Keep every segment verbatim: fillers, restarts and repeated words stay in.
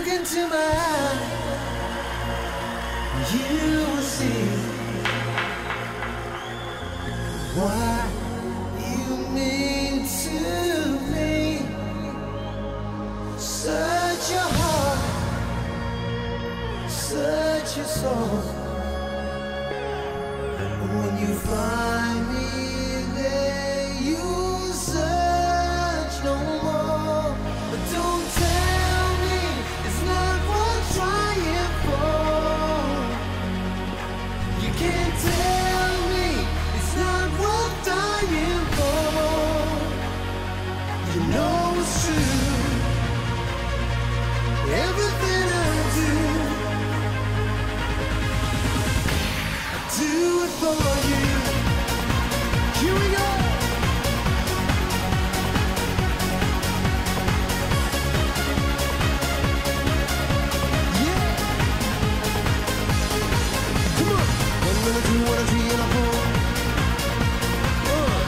into my eyes, you will see what you mean to me. Search your heart, search your soul. When you find me there, you search no more. But don't tell me it's not worth trying for. You can't tell me it's not worth dying for. You know it's true. Everything I do, I do it for you. Here we go. Yeah. Come on. One minute, two, one, three, and a four. Uh.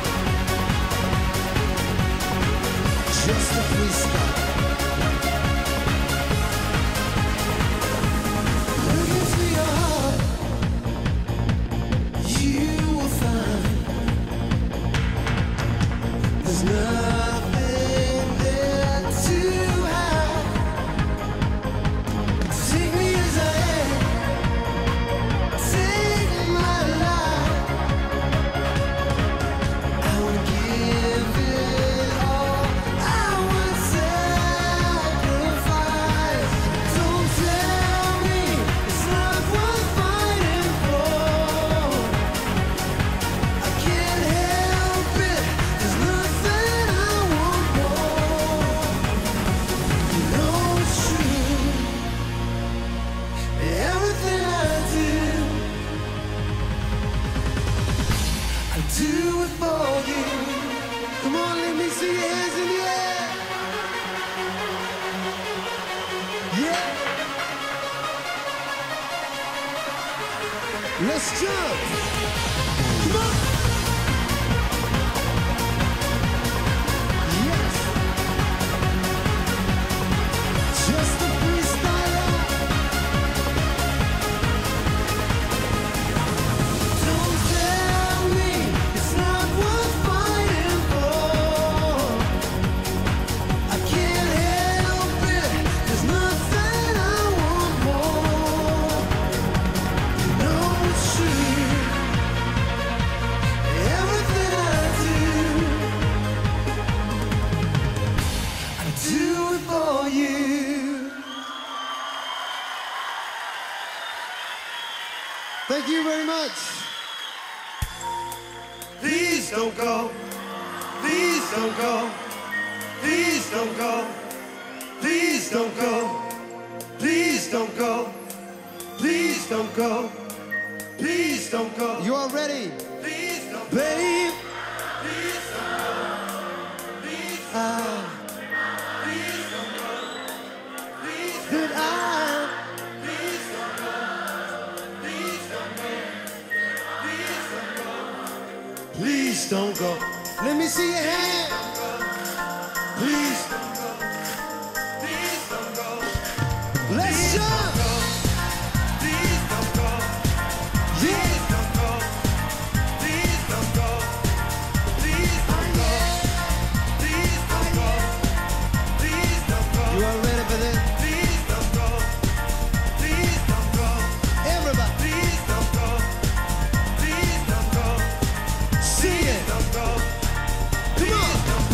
Just a freestyle. Look into your heart. You will find there's nothing there to hide. Take me as I am, take my life. I would give it all, I would sacrifice. Don't tell me it's not worth fighting for. I can't help it, there's nothing I want more. You know it's true. Everything I do, I do it for you. Come on, let me see your hands in the air. Yeah. Let's jump. Come on. Yes. Just a freestyler. Don't tell me it's not worth fighting for. I can't help it, there's nothing I want more. You know it's true. Everything I do, I do it for you. Thank you very much. Please don't go. Please don't go. Please don't go. Please don't go. Please don't go. Please don't go. Please don't go. You are ready, Please don't go. babe. Please don't go. Please, Ah, please don't go. Please, that I please don't go. Please don't go. Please don't go. Please don't go. Let me see your hand. Please don't go. Please don't go. Let's jump. Please don't go. Yeah. Please don't go. Please don't go. Please don't go. Please don't go. Please don't go. You are ready for this? Please don't go. Please don't go. Everybody, Please don't go. Please don't go. see it. Don't go. Come on. Please don't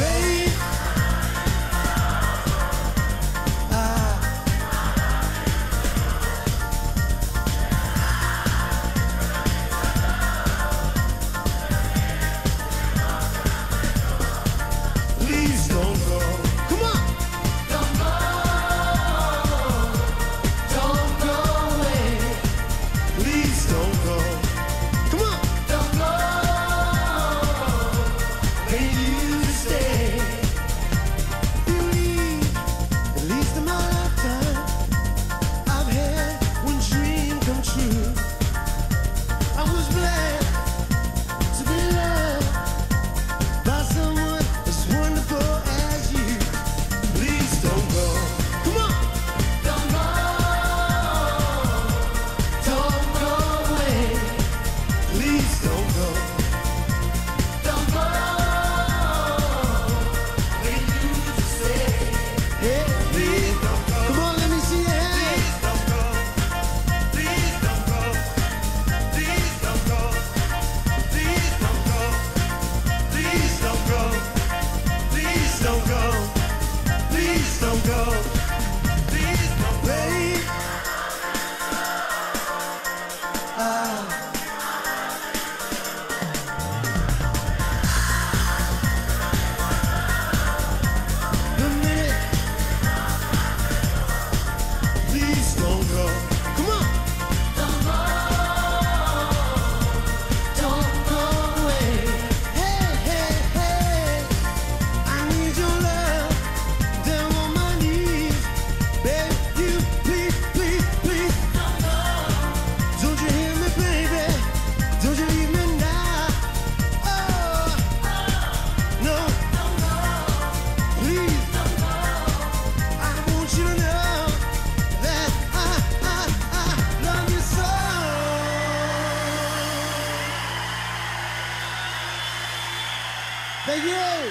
Thank you.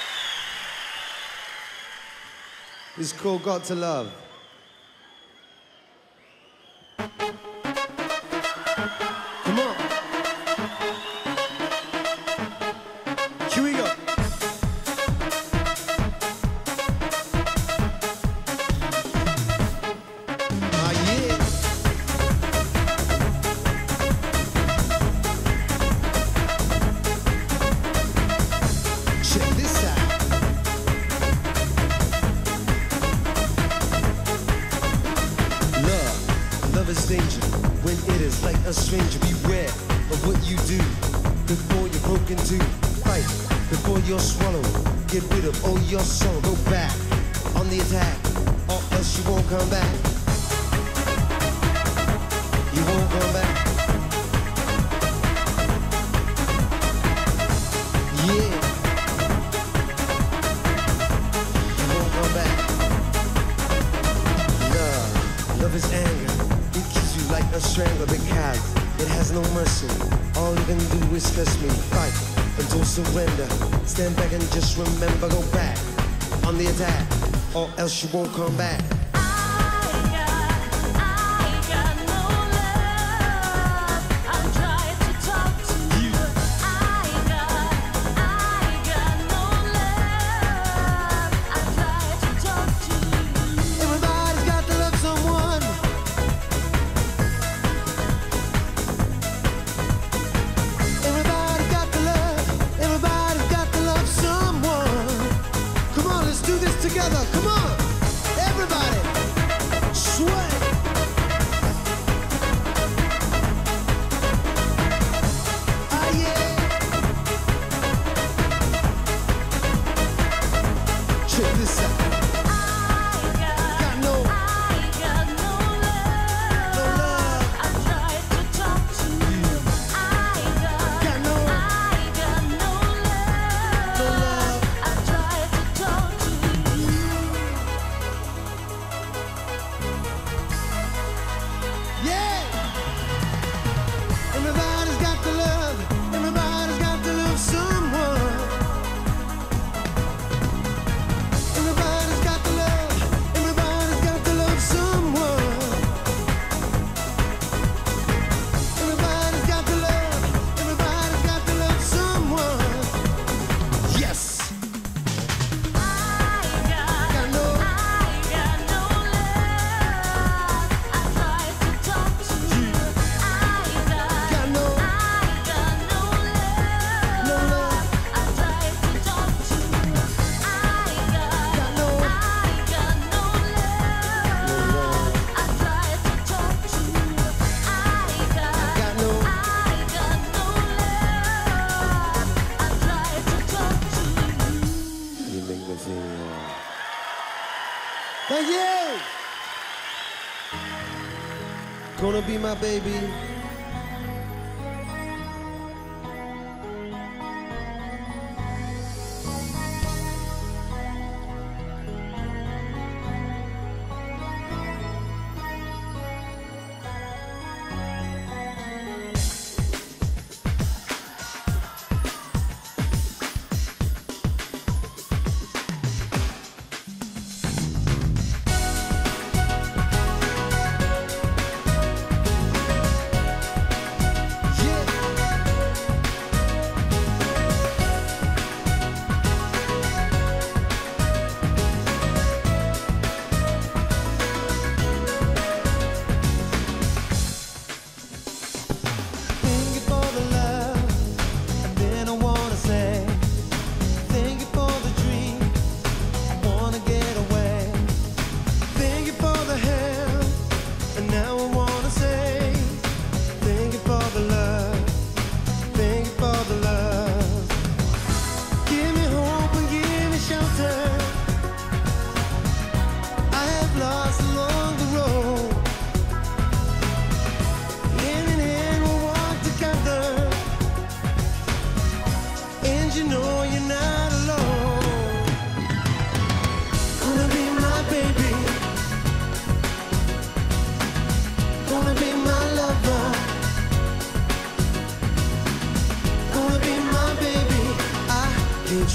It's called Got to Love. Come on. Here we go. Ah, yeah. Check this out. Love is danger when it is like a stranger. Beware of what you do before you're broken to. Fight before you're swallowed. Get rid of all your soul. Go back on the attack, or else you won't come back. You won't come back. Yeah. You won't come back. Love, love is anger. Like a strangler because it has no mercy. All you can do is curse me. Fight until surrender. Stand back and just remember. Go back on the attack, or else you won't come back. Together, come on, everybody, sway. Ah, yeah. Check this out. I got, got no, I got no love. No love. I tried to talk to you. I got, got no, I got no love. No love. I tried to talk to you. Yeah! Everybody's got to love, everybody's got to love someone. Everybody's got to love, everybody's got to love someone. Everybody's got to love, everybody's got to love someone. Yes! I got, got no, I got no love. I tried to talk to you. I got, got no, I got no love. No love. I tried to talk to you. I got, got no, I got no love. No love. I tried to talk to you. I got, got no, I got no love. I tried to talk to you. You make me feel. Thank you. Gonna be my baby.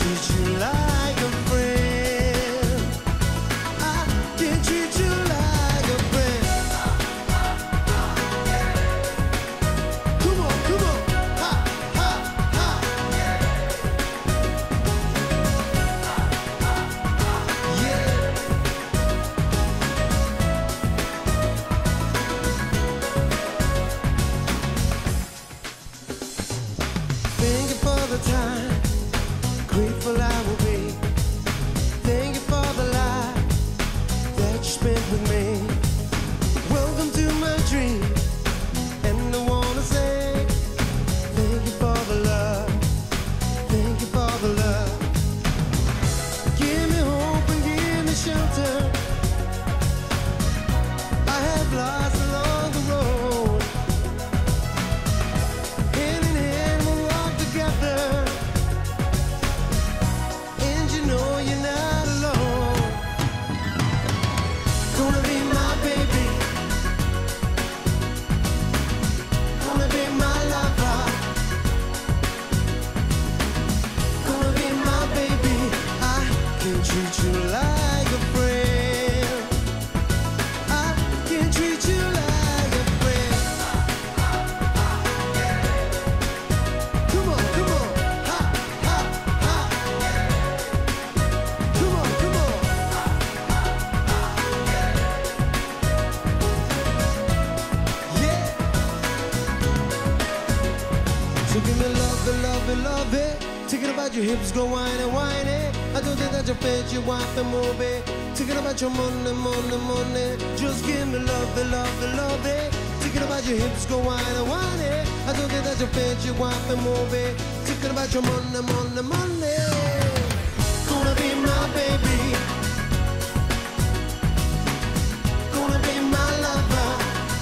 treat you like a friend. I can treat you like a friend. Come on, come on. Ha, ha, ha. Yeah. Thank you for the time, grateful I will be. Thank you for the life that you spent with me. Welcome to my dream, and I wanna say thank you for the love, thank you for the love. Give me hope and give me shelter. I have lost along the road. Hand in hand we'll walk together, and you know you're not alone. Gonna be my baby, gonna be my lover, gonna be my baby. I can treat you like a friend. I can treat you like a friend. Come on, come on, ha, ha, ha. Come on, come on. Yeah. So give me love, it, love, it, love it. Thinking about your hips, go whine and whine it. I don't think that your face, you want to move it. Thinking about your money, money, money. Just give me love, it, love, it, love it. Thinking about your hips, go whine and whine it. I don't think that your face, you want to move it. Thinking about your money, money, money. Gonna be my baby, gonna be my lover,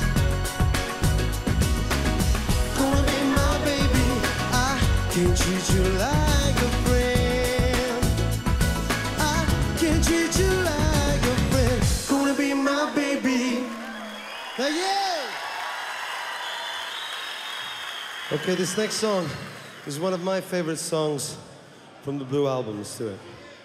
gonna be my baby. I can treat you like a friend. I can treat you like a friend. Gonna be my baby. Hey, yeah. Okay, this next song is one of my favorite songs from the Blue Album. Let's do it.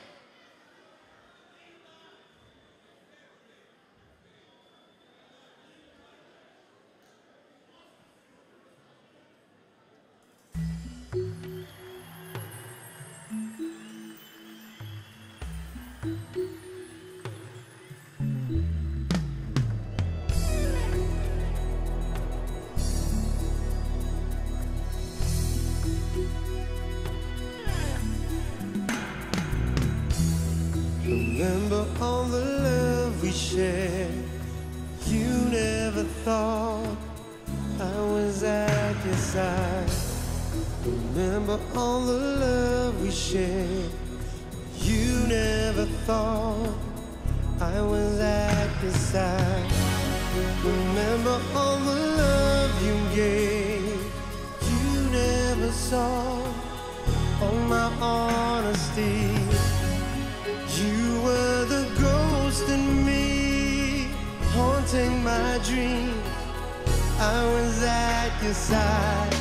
Remember all the love we shared. You never thought I was at your side. Remember all the love we shared. You never thought I was at your side. Remember all the love you gave. You never saw all my honesty. You were the ghost in me, haunting my dream. I was at your side.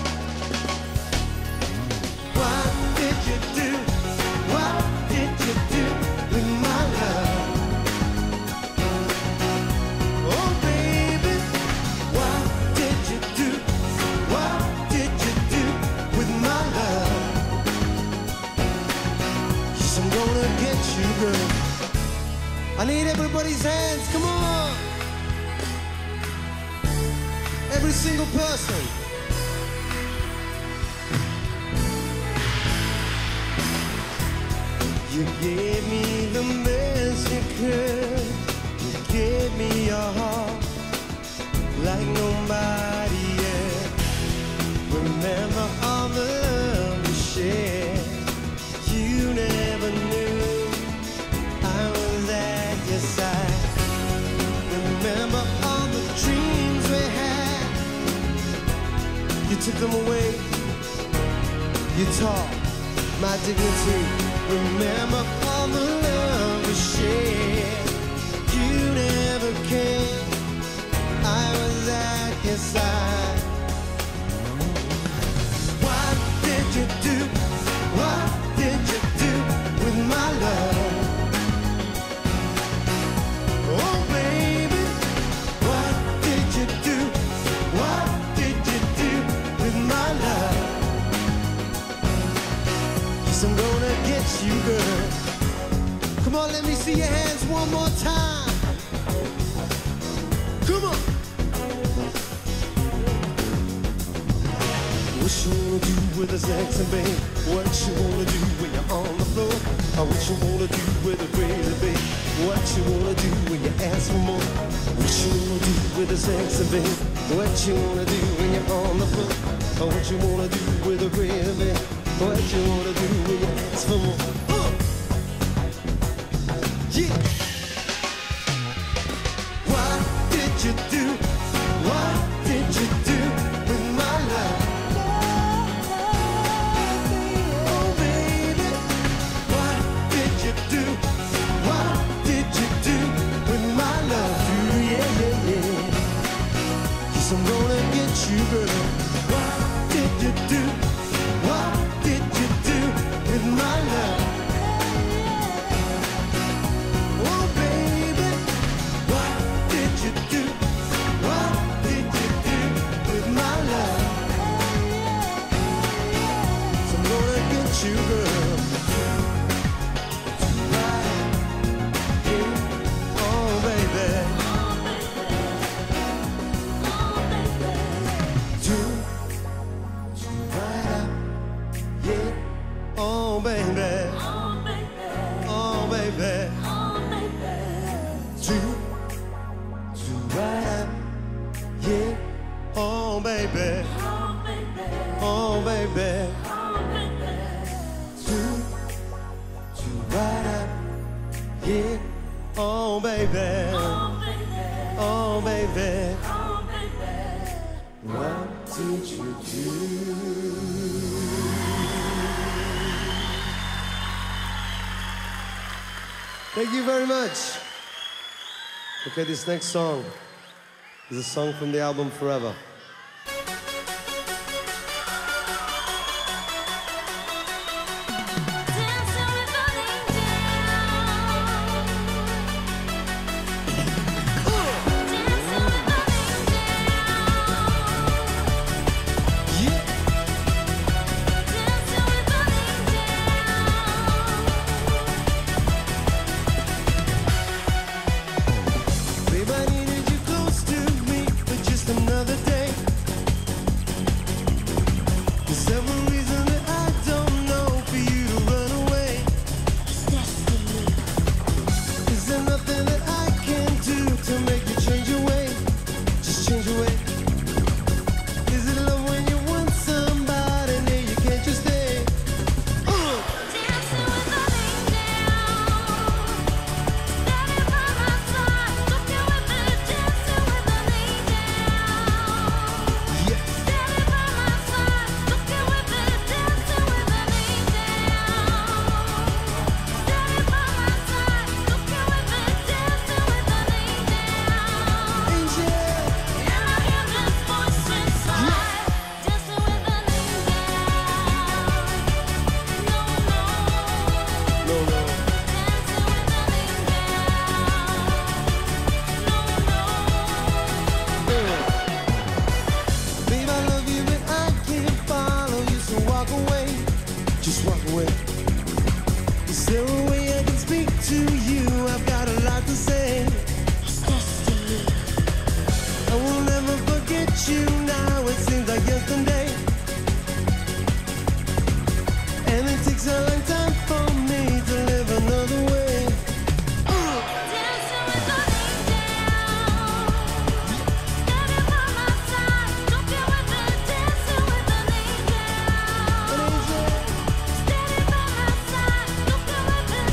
What did you do? What did you do with my love? Oh baby, what did you do? What did you do with my love? Yes, I'm gonna get you, girl. I need everybody's hands, come on. Every single person. You gave me the best you could. You gave me your heart like nobody else. Remember all the love we shared. You never knew I was at your side. Remember all the dreams we had. You took them away. You taught my dignity. Remember all the love we shared. You never came. I was at your side. What did you do? What did you do Come on, let me see your hands one more time. Come on. What you wanna do with the sexy babe? What you wanna do when you're on the floor? Or what you wanna do with the crazy babe? What you wanna do when you ask for more? What you wanna do with the sexy babe? What you wanna do when you're on the floor? Or what you wanna do with the crazy babe? What you wanna do when you ask for more? Uh! Yeah. What did you do? What did you do with my love? Oh baby, what did you do? What did you do with my love? Yeah, yeah, yeah. Yes, I'm gonna get you, girl. What did you do? What did you do with my love? Oh baby, what did you do? What did you do with my love? So I'm gonna get you, girl. Right. Yeah. Oh baby. Do, do right up. Yeah. Oh baby. Oh baby. Do, do right up. Yeah. Oh baby. Oh baby. Do, do right up. Yeah. Oh baby. Oh baby. What did you do? Thank you very much. Okay, this next song is a song from the album Forever. Babe, I needed you close to me for just another day. There's several reasons that I don't know for you to run away. Is there nothing that I can do to make you change your way? Just change your way. Is it love when you want somebody and you can't just stay? Uh. Babe, I love you, but I can't follow you, so walk away. Just walk away. Is there a way I can speak to you? I've got a lot to say. I will never forget you now, it seems like yesterday. And it takes a long time for me to live another way. Uh. An angel.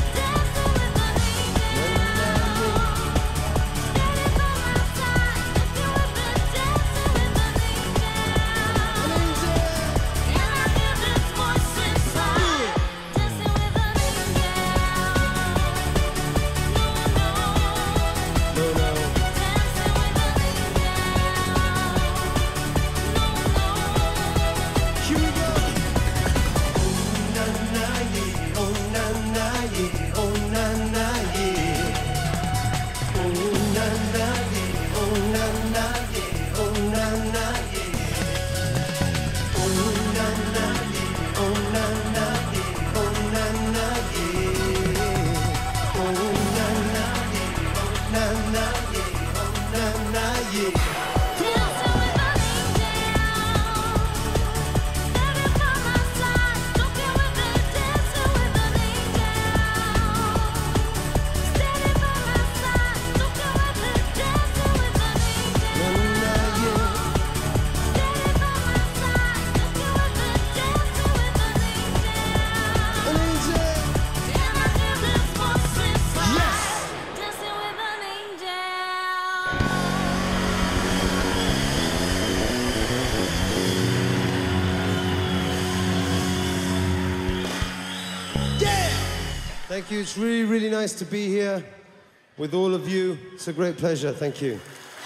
Thank you. It's really, really nice to be here with all of you. It's a great pleasure. Thank you.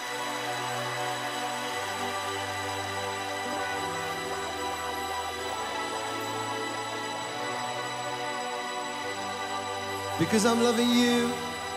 Because I'm loving you.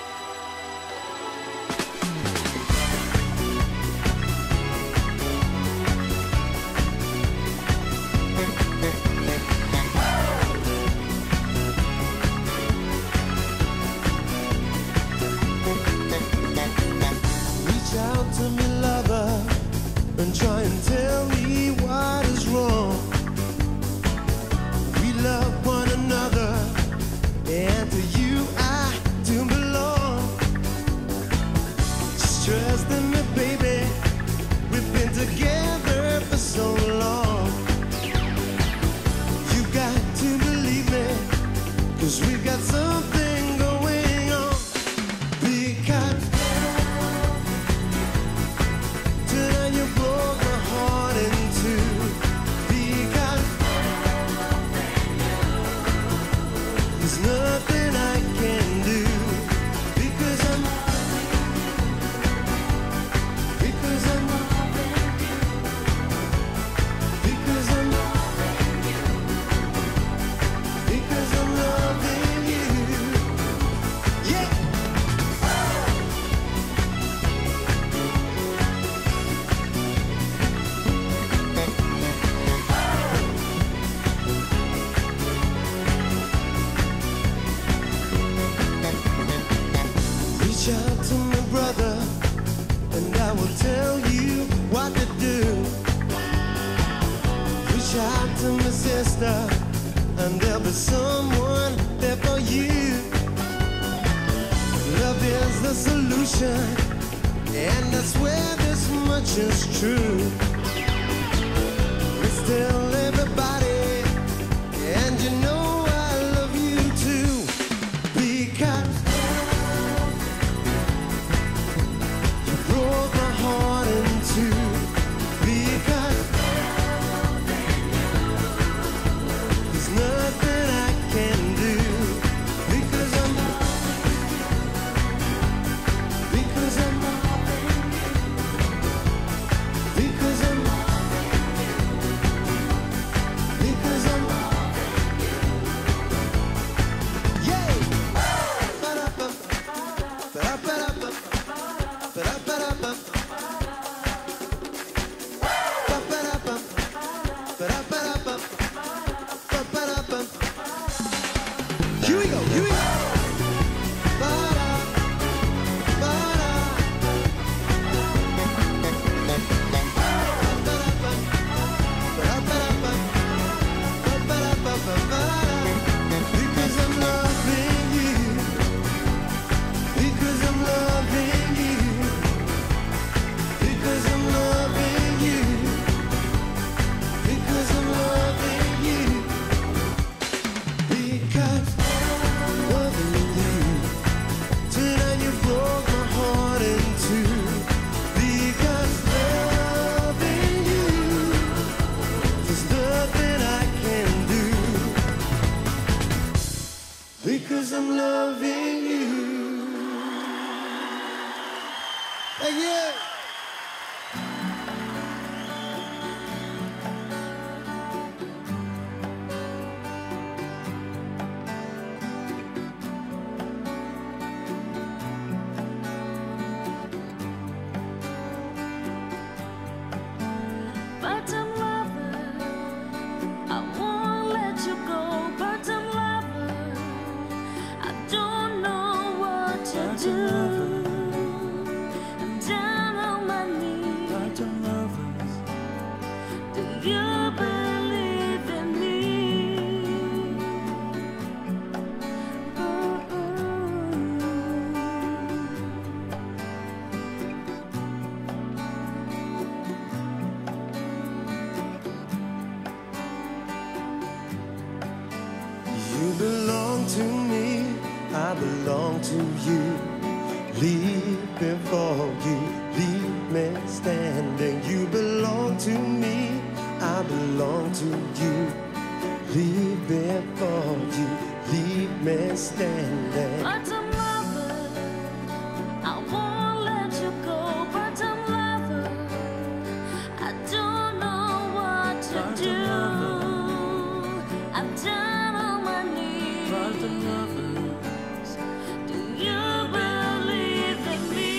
And try and tell me what is wrong. We love one another, and to you I do belong. Just trust in me, baby. We've been together for so long. You got to believe me, 'cause we've got something going on. Because tonight you broke my heart in two. Because there's nothing I can do. Because I'm Because I'm Because I'm Because I'm loving you. Yeah. Reach out to my brother, and I will tell you what to do. Reach out to my sister, and there'll be someone there for you. Love is the solution, and I swear this much is true. Let's tell everybody, and you know I love you too. Because broke my heart in two. Because there's nothing I can do. Because I'm Because I'm Because I'm Because I'm Yeah. Ba-da-bum. Ba-da-ba-da-bum. Ba-da-ba-da-bum. Ba-ba-da-bum. Ba-da-ba-da-bum. Ba-ba-da-bum. Here we go, here we go. Ba-da, ba-da. Ba-ba-da-bum. Ba-da-ba-da-bum. Ba-ba-da-bum. Ba-da. Because I'm loving you. Because I'm loving you. Because I'm loving you. Because I'm loving you. Because I'm loving you. Tonight you broke my heart in two. Because loving you, there's nothing I can do. Because I'm loving you. Thank you. But I'm lover, I won't let you go. But I'm lover, I don't know what to do. I'm down on my knees. But I'm lovers, do you believe in me? Ooh, You belong to me, I belong to you. Leave before you, leave me standing. You belong to me, I belong to you. Leave before you, leave me standing. But I'm lover, I won't let you go. But I'm lover, I don't know what to But do. I'm lover. I'm down on my knees. But I'm lovers. Do you believe in me?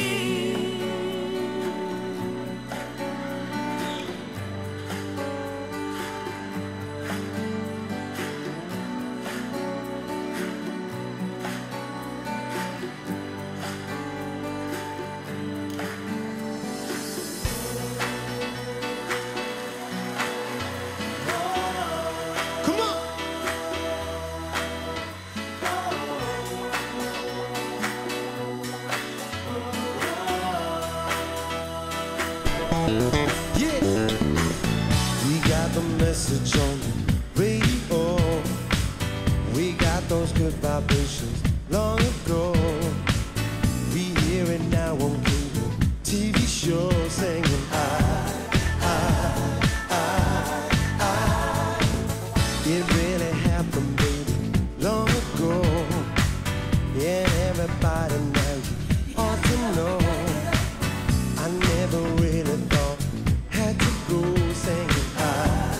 Come on. Yeah. We got the message on the radio. We got those good vibrations long ago. We hear it now on cable T V shows singing I, it really happened, baby, long ago. Yeah, everybody now you ought to know. I never really thought had to go singing I,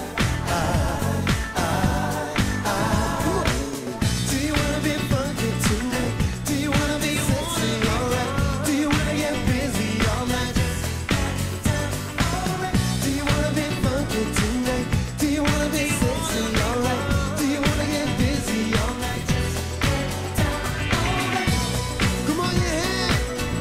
Come on. Do you wanna be funky tonight? Do you wanna be sexy, alright? Do you wanna get busy all night? Do you wanna be funky tonight? Do you wanna be sexy, alright? Do you wanna get busy all night? Come on, yeah.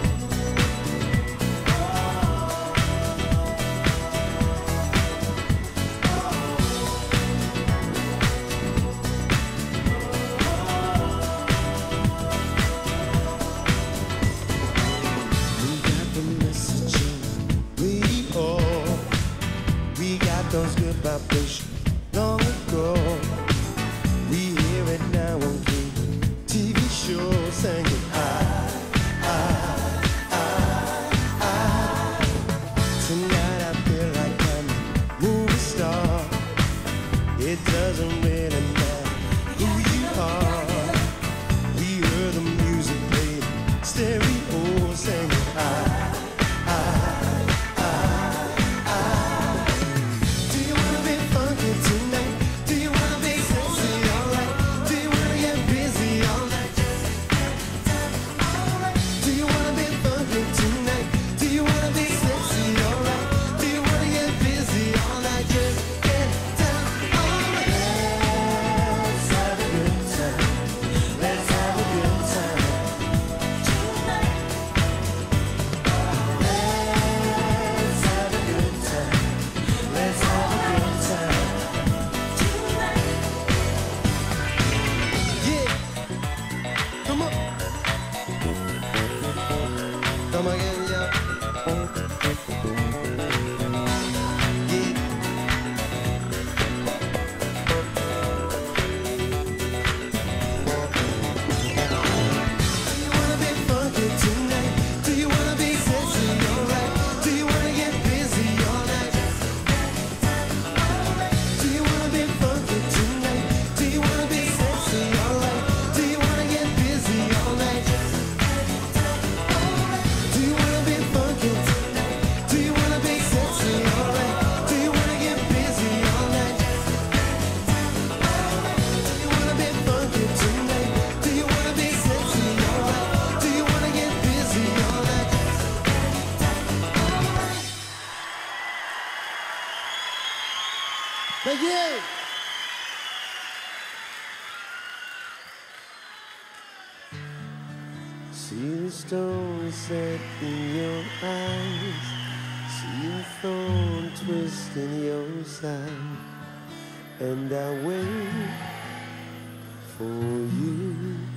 We got the message on the radio. We got those good vibrations long ago. We hear it now on cable T V shows singing I, Tonight I feel like I'm a movie star. It doesn't really matter who you are. We heard the music played stereo singing I. Do you wanna be funky tonight? Do you wanna be sexy, alright? Do you wanna get busy all night? Do you wanna be funky tonight? Do you wanna be sexy, alright? Do you wanna get busy all night? Just get down on it. Let's have a good time. Let's have a good time. Let's have a good time. Let's have a good time. Yeah. Come on. Come again, yeah. Yeah. Do you wanna be funky tonight? Do you wanna be sexy, alright? Do you wanna get busy all night? Do you wanna be funky tonight? Do you wanna be sexy, alright? Do you wanna get busy all night? Do you wanna be funky tonight? Do you wanna be sexy, alright? Do you wanna get busy all night? Do you wanna be funky tonight? Do you wanna be sexy, alright? Do you wanna get busy all night? Thank you. See the stone set in your eyes. See the thorn twist in your side. And I wait for you.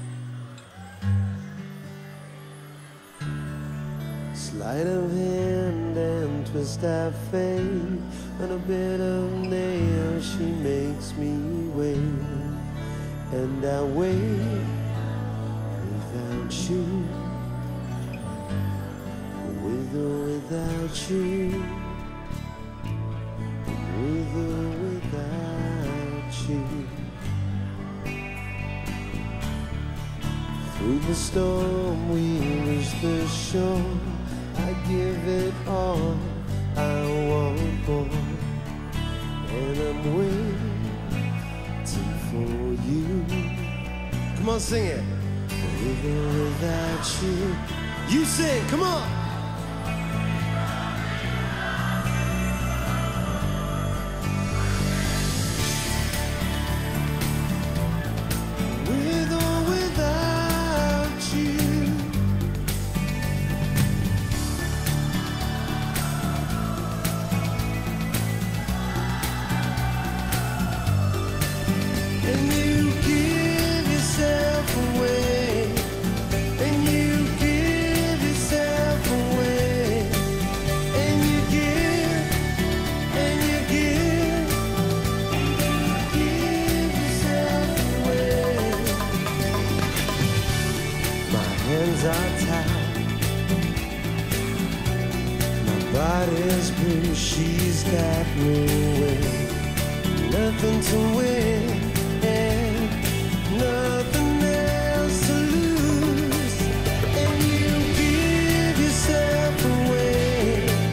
Sleight of hand and twist of fate. On a bit of nails she makes me wait. And I wait without you. With or without you. With or without you. Through the storm we reach the shore. I give it all, I want more. And I'm waiting for you. Come on, sing it. Living without you. You sing, come on. With or without you. And you give yourself away. And you give yourself away. And you give, and you give, and you give yourself away. My hands are tied, my body's blue, she's got me away. Nothing to win and nothing else to lose. And you give yourself away.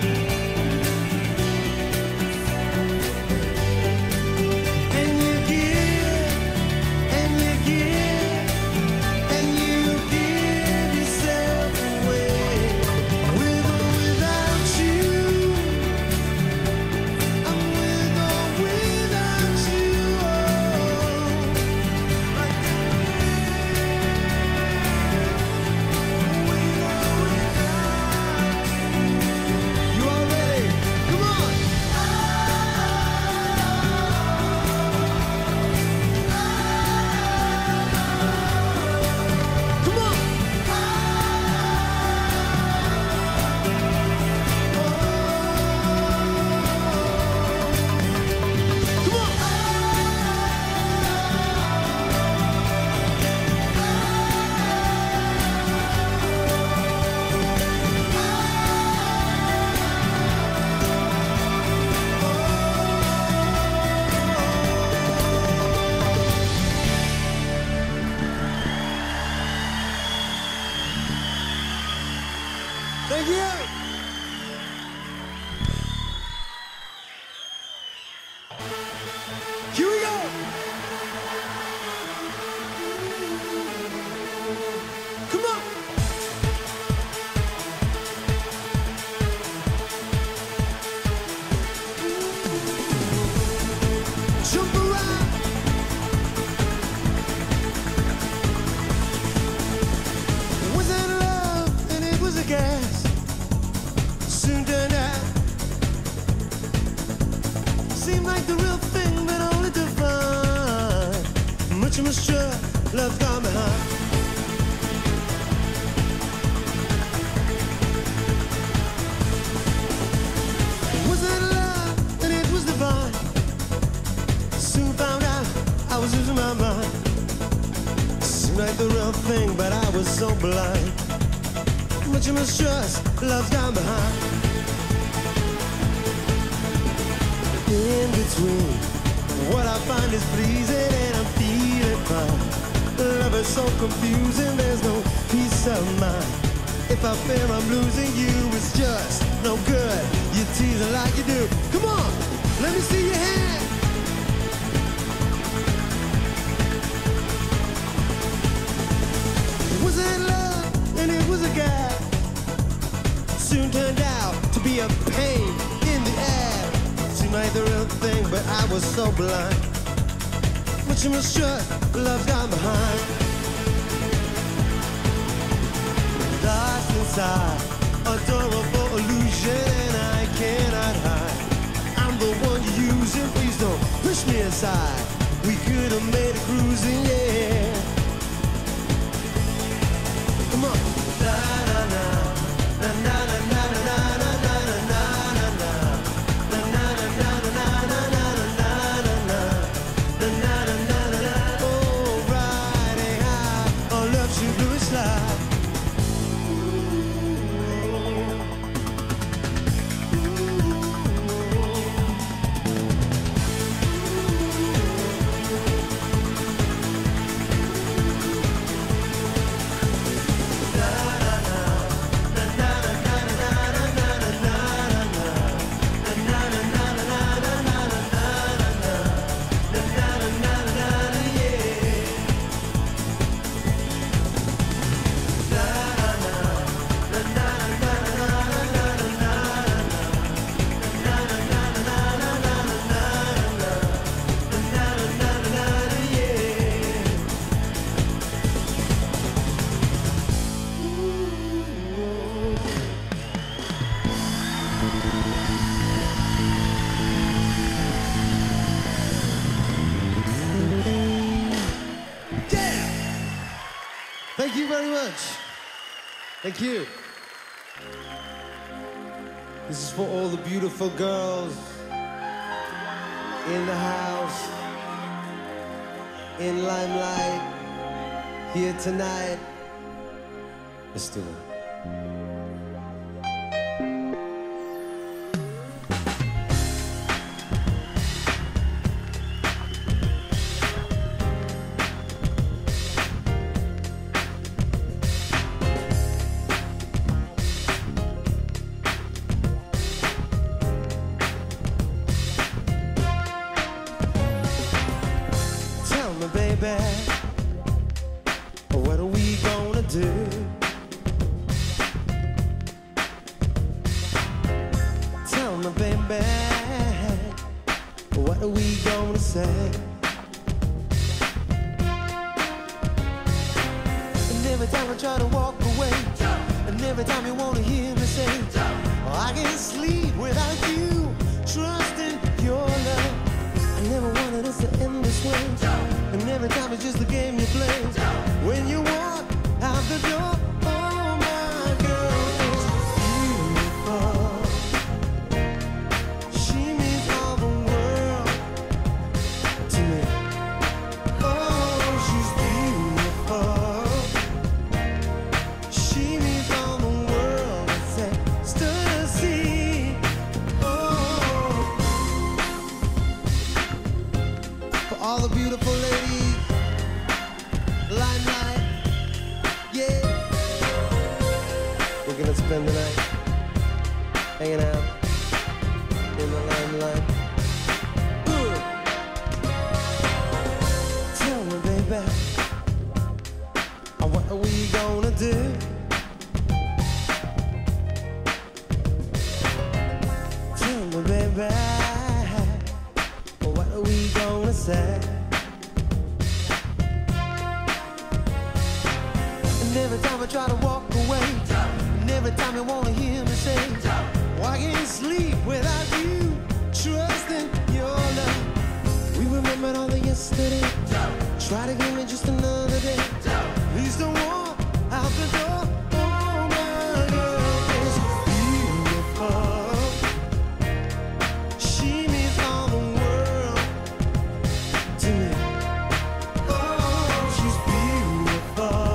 And you give, and you give, and you give yourself away. With or without you, I'm with or without you. Oh, I with or without. You all ready? Come on. Come on. Come on. Thank you. Here we go. Come on. Jump around. Was that love and it was a gas? Soon turned out. Seemed like the real thing, but only divine. Much mistrust, love gone behind. Was that love and it was divine? Soon found out I was losing my mind. Seemed like the real thing, but I was so blind. Much mistrust, love's gone behind. In between, what I find is pleasing and I'm feeling fine. Love is so confusing, there's no peace of mind. If I fear I'm losing you, it's just no good. You teasing like you do. Come on, let me see your hand. Was it love and it was a guy? Soon turned out to be a pain in the ass. Seemed like the real thing, but I was so blind. But you must trust, love's gone behind. Lost inside, adorable illusion, and I cannot hide. I'm the one you're using, please don't push me aside. We could have made a cruising, yeah. Come on. Na na na, na na na na na na na na na na. Na na na na na na na na na na. Na na na na na na. Oh, riding high on love's blue slide. Thank you very much. Thank you. This is for all the beautiful girls in the house, in Limelight, here tonight. Let's do it. Baby, what are we gonna do? Tell me, baby, what are we gonna say? And every time I try to walk away, and every time you wanna hear me say, I can't sleep without you, trusting your love. I never wanted us to end this way. And every time it's just a game you play. When you walk out the door, oh my girl is beautiful. She means all the world to me. Oh, she's beautiful. She means all the world. It's ecstasy. Oh, for all the beautiful ladies. Limelight, yeah. We're gonna spend the night hanging out in the limelight. Ooh. Tell me, baby, what are we gonna do? Tell me, baby, what are we gonna say? Every time I try to walk away, and every time you wanna hear me say, oh, I can't sleep without you, trusting your love. We remembered all the yesterday. Try to give me just another day. Please don't walk out the door. Oh, my girl is beautiful. She means all the world to me. Oh, she's beautiful.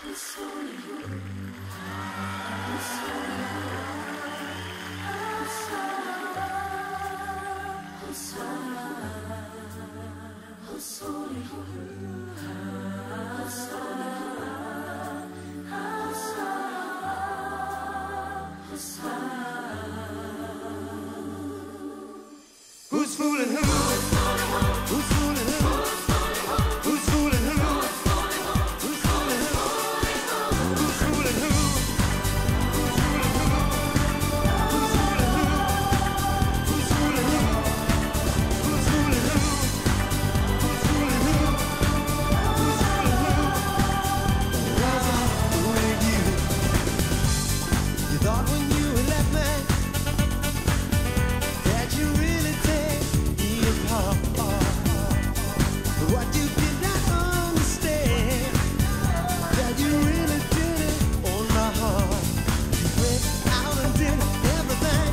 Who's fooling who? Who's fooling who? Who's fooling who? Who's fooling who? Who's fooling who? Who's fooling who? Who's fooling who? Who's fooling who? Who's fooling who? Who's fooling who? Who's fooling who? Was I fooling you? You thought when you left me that you really take me apart. What you did not understand, that you really did it on my heart. You went out and did everything,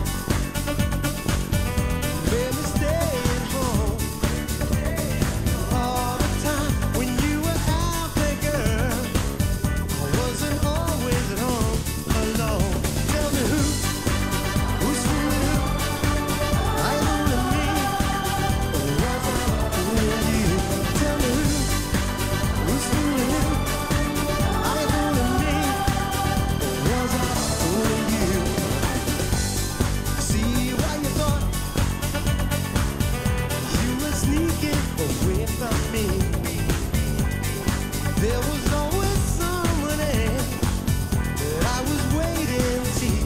made me stay at home. All the time when you were out there, girl, I wasn't always at home alone. Tell me who, who's fooling who? Are you fooling me, or was I fooling you? Tell me who, who's fooling who? Are you fooling me, or was I fooling you? See why you thought you were sneaking away from me. There was always someone else that I was waiting to see.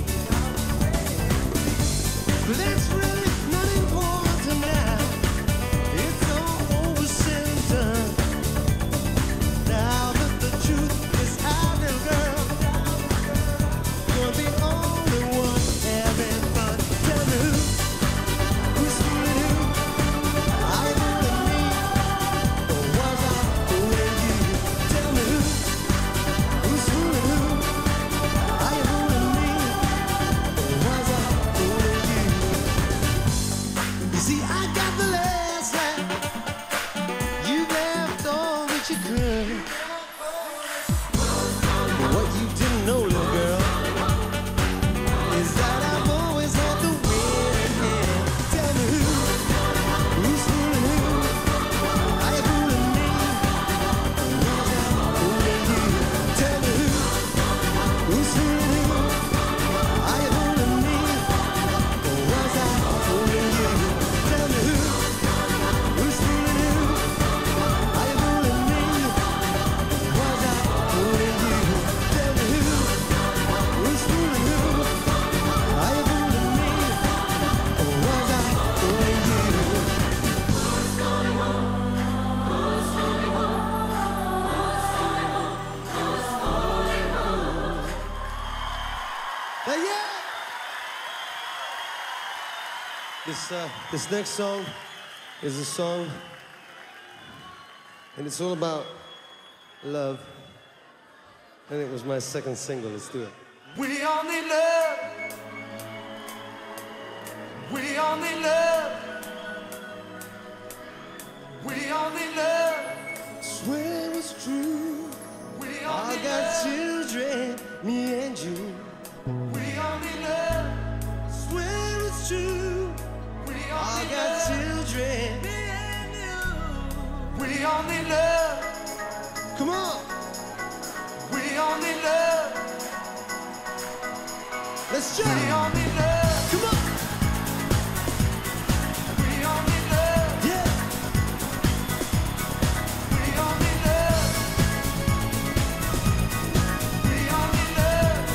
But that's really not important now. It's all over, said and done. Now that the truth is out there, girl, you're the only one having fun. Tell me who, who's fooling who? Are you fooling me, or was I fooling you? Tell me who, who's fooling who? Are you fooling me, or was I fooling you? You see, I got the last laugh. You left all that you could. But what you didn't know, little girl, is that I've always had the winning hand. Tell me who, who's fooling who? Are you fooling me, or was I fooling you? Tell me who, who's fooling who? Are you fooling me, or was I fooling you? Tell me who, who's fooling who? Are you fooling me, or was I fooling you? Tell me who, who's fooling who? Are you fooling me, or was I fooling you? Uh, yeah. This uh, this next song is a song, and it's all about love. And it was my second single. Let's do it. We all need love. We all need love. We all need love. Swear it's true. We all I got love. Children, me and you. We all need love. Swear it's true. We all I got love. Children, me and you. We all need love. Come on. We all need love. Let's jump. We all need love. Come on. We all need love. Yeah. We all need love. We all need love.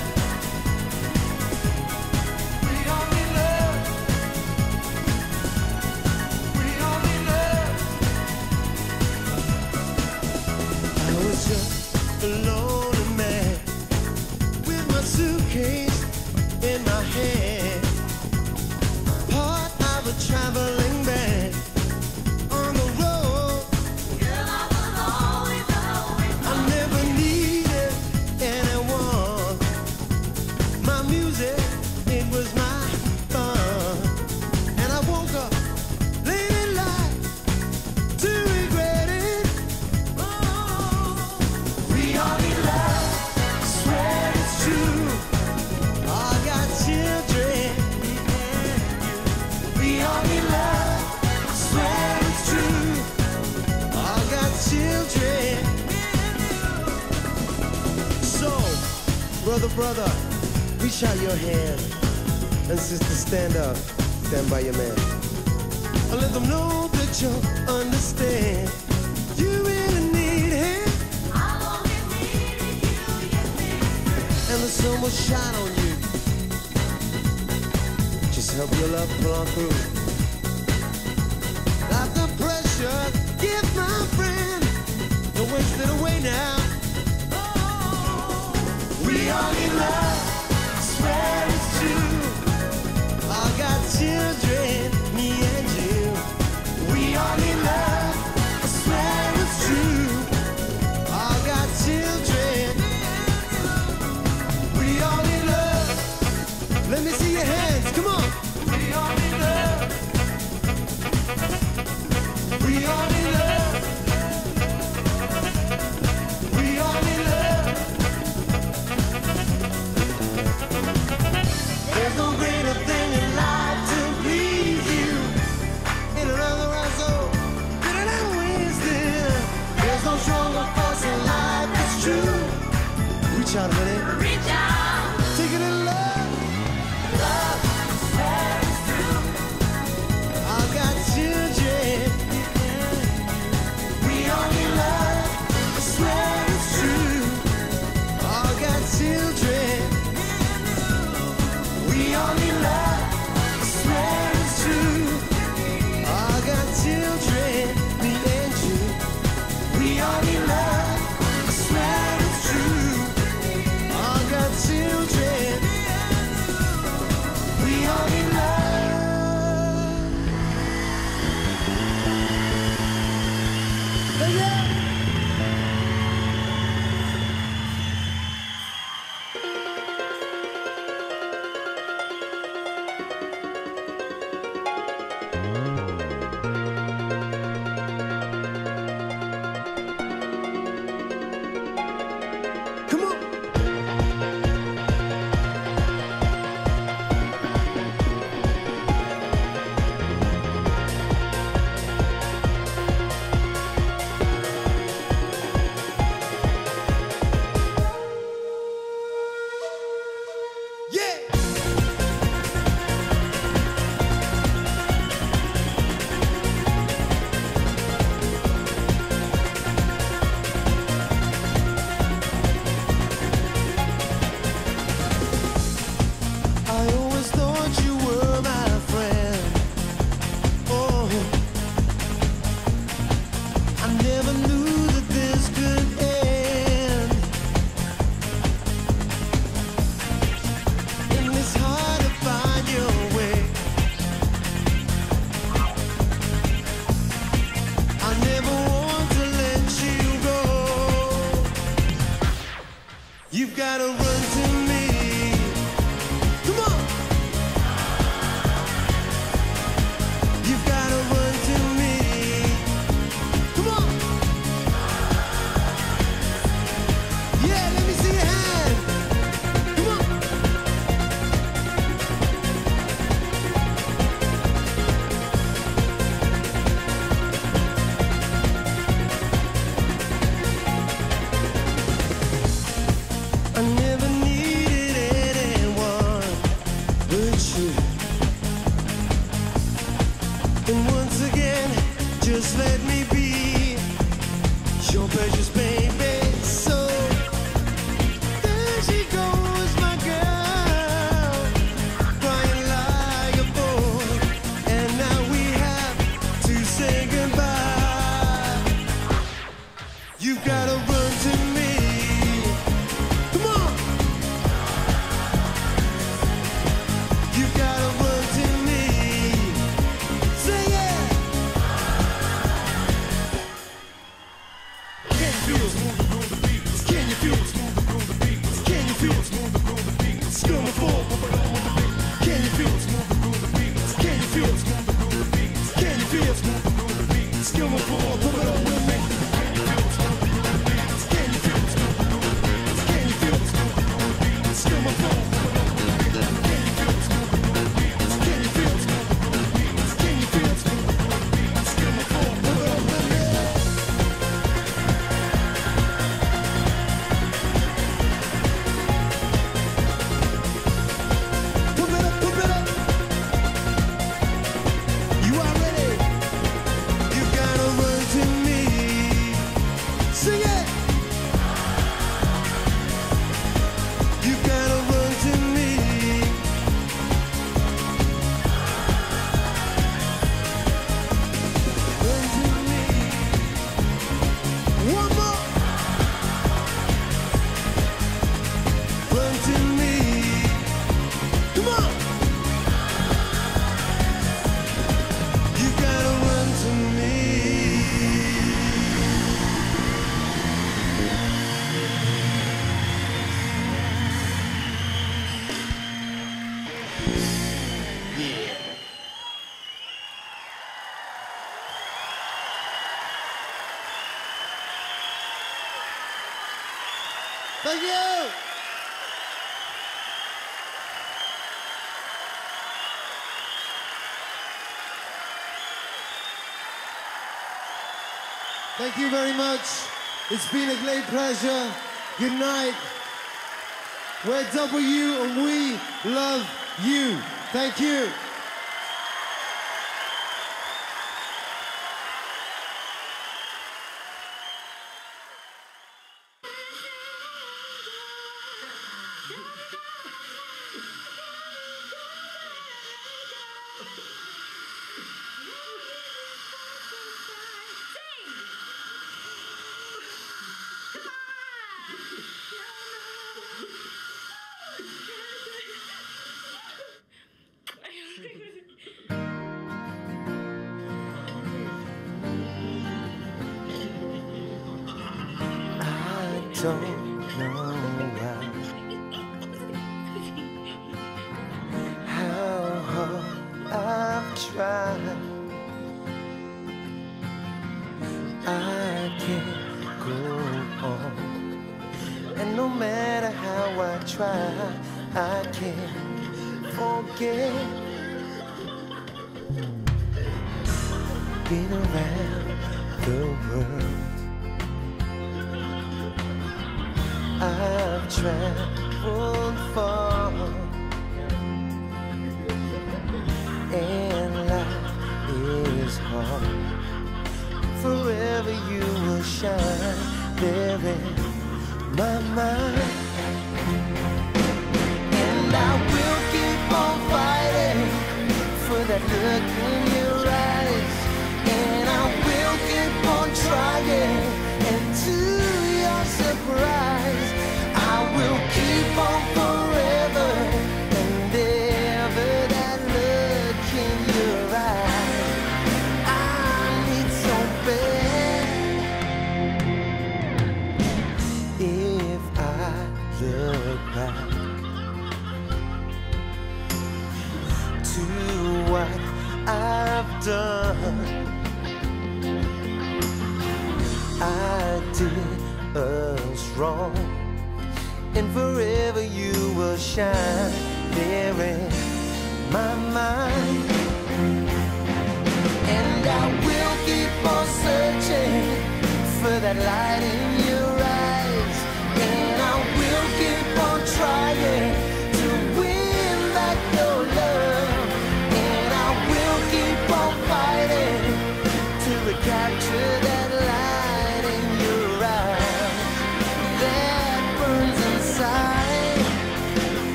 We all need love. We all need love. I was just a lonely man with my suitcase in my hand. Brother, brother, reach out your hand. And sister, stand up. Stand by your man. And let them know that you understand. You really need him. I've always needed you, yes, dear. And the sun will shine on you. Just help your love pull on through. Not the pressure, give my friend. Don't waste it away now. Oh, we are in love, I swear it's true. I got children, me and you. We are in love, I swear it's true. I got children. We are in love. Let me see your hands, come on. We are in love. We are in love. We are in love. There's no greater thing in life to please you. In another I so better than wisdom. There's no stronger force in life, it's true. Reach out, honey. Reach out, Take it in love. love, swear it's true. I got children. We are in love. I swear it's true. I got children. We are in love. I swear it's true. I got children. Me and you. We are in love. I swear it's true. I got children. We are in love. Yeah. Come on. Yeah. I always thought you were my friend. Oh, I never knew that this could end. And it's hard to find your way. I never want to let you go. You've got to run to me. Come on. You've got to run to me. Come on. Yeah, let me see your hand. Come on. I never need Thank you. Thank you very much. It's been a great pleasure. Good night. We're W and we love you. Thank you. Don't know why, how hard I've tried. I can't go on, and no matter how I try, I can't forget. Been around the world, I've traveled far, and life is hard. Forever you will shine there in my mind, and I will keep on fighting for that look in your eyes, and I will keep on trying, and to your surprise, I will keep on forever and ever that look in your eyes. I need so bad. If I look back to what I've done, I did us wrong, and forever you will shine there in my mind, and I will keep on searching for that light